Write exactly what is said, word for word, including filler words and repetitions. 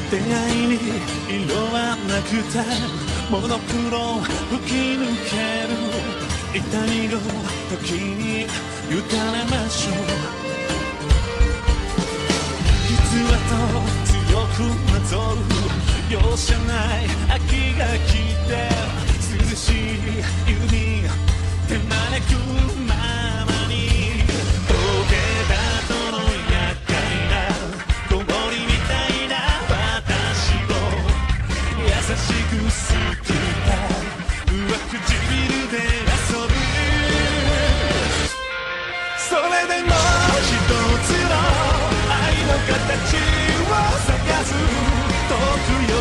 出会いに色はなくてモノクロ吹き抜ける痛みの時に委ねましょう傷跡強くなぞる容赦ない秋が来て涼しい指手招くままに溶けたとの厄介な氷みたいな私を優しく救った上唇で遊ぶそれでもう一つの愛の形を探す遠くよ